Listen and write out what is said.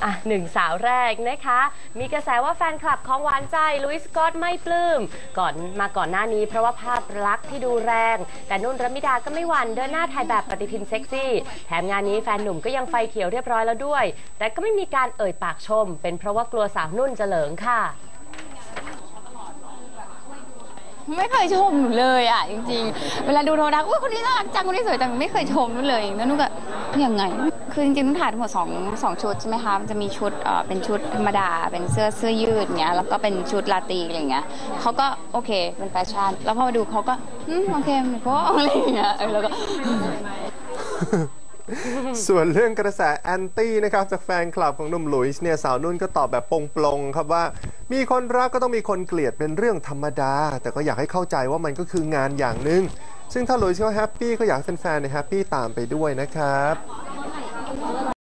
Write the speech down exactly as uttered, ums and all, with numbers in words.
อ่ะหนึ่งสาวแรกนะคะมีกระแสว่าแฟนคลับของหวานใจลุยส์สกอตไม่ปลื้มก่อนมาก่อนหน้านี้เพราะว่าภาพลักษณ์ที่ดูแรงแต่นุ่นรมิดาก็ไม่หวั่นเดินหน้าถ่ายแบบปฏิทินเซ็กซี่แถมงานนี้แฟนหนุ่มก็ยังไฟเขียวเรียบร้อยแล้วด้วยแต่ก็ไม่มีการเอ่ยปากชมเป็นเพราะว่ากลัวสาวนุ่นจะเหลิงค่ะไม่เคยชมหนูเลยอ่ะจริงๆเวลาดูโทรทัศน์อุ้ยคนนี้น่ารักจังคนนี้สวยจังไม่เคยชมนุ่นเลยแล้วนุ่นก็ยังไงคือจริงๆนุ่นถ่ายทั้งหมดสองสองชุดใช่ไหมคะมันจะมีชุดเอ่อเป็นชุดธรรมดาเป็นเสื้อเสื้อยืดเงี้ยแล้วก็เป็นชุดลาตรีอะไรเงี้ยเขาก็โอเคเป็นแฟชั่นแล้วพอมาดูเขาก็อืมโอเคเพราะอะไรเงี้ยแล้วก็ส่วนเรื่องกระแสแอนตี้นะครับจากแฟนคลับของหนุ่มหลุยส์เนี่ยสาวนุ่นก็ตอบแบบปลงๆครับว่ามีคนรักก็ต้องมีคนเกลียดเป็นเรื่องธรรมดาแต่ก็อยากให้เข้าใจว่ามันก็คืองานอย่างหนึ่งซึ่งถ้าหลุยส์เขาแฮปปี้ก็อยากให้แฟนๆเนี่ยแฮปปี้ตามไปด้วยนะครับ